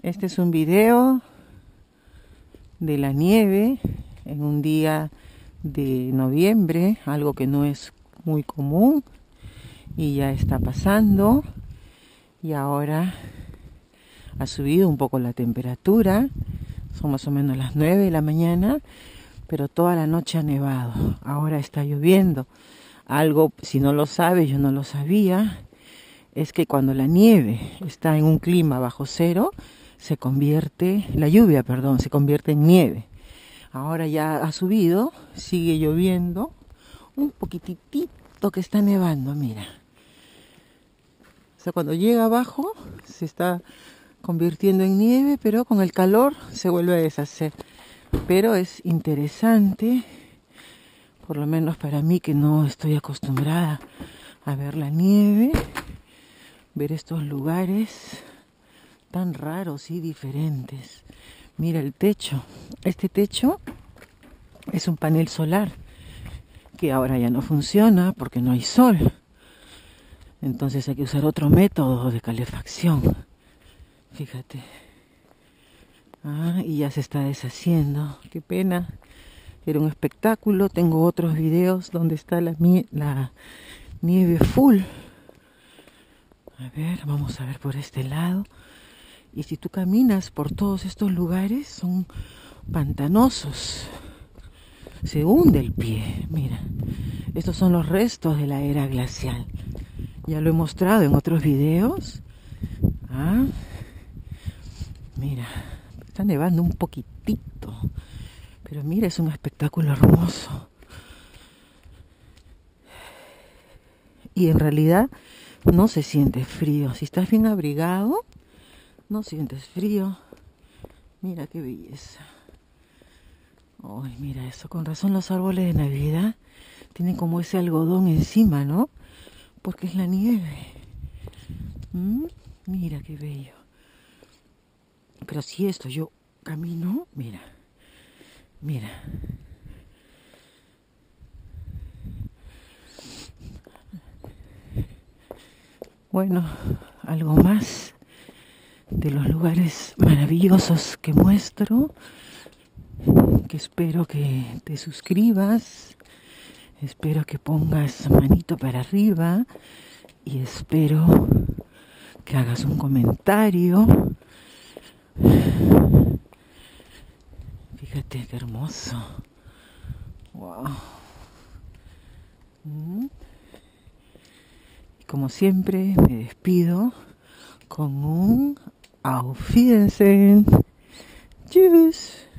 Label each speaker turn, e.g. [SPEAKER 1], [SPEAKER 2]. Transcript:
[SPEAKER 1] Este es un video de la nieve en un día de noviembre, algo que no es muy común y ya está pasando. Y ahora ha subido un poco la temperatura, son más o menos las 9 de la mañana, pero toda la noche ha nevado. Ahora está lloviendo. Algo, si no lo sabes, yo no lo sabía, es que cuando la nieve está en un clima bajo cero, la lluvia se convierte en nieve. Ahora ya ha subido, sigue lloviendo, un poquitito que está nevando, mira. O sea, cuando llega abajo se está convirtiendo en nieve, pero con el calor se vuelve a deshacer. Pero es interesante, por lo menos para mí que no estoy acostumbrada a ver la nieve, ver estos lugares tan raros y diferentes. Mira el techo. Este techo es un panel solar que ahora ya no funciona porque no hay sol. Entonces hay que usar otro método de calefacción. Fíjate. Y ya se está deshaciendo. Qué pena. Era un espectáculo. Tengo otros videos donde está la nieve full. A ver, vamos a ver por este lado. Y si tú caminas por todos estos lugares, son pantanosos. Se hunde el pie, mira. Estos son los restos de la era glacial. Ya lo he mostrado en otros videos. Mira, está nevando un poquitito. Pero mira, es un espectáculo hermoso. Y en realidad no se siente frío. Si estás bien abrigado, no sientes frío. Mira qué belleza. Ay, mira eso. Con razón los árboles de Navidad tienen como ese algodón encima, ¿no? Porque es la nieve. Mira qué bello. Pero si esto yo camino, mira. Mira. Bueno, algo más de los lugares maravillosos que muestro, que espero que te suscribas, espero que pongas manito para arriba y espero que hagas un comentario. Fíjate qué hermoso. Wow. Y como siempre me despido con un Auf Wiedersehen. Tschüss.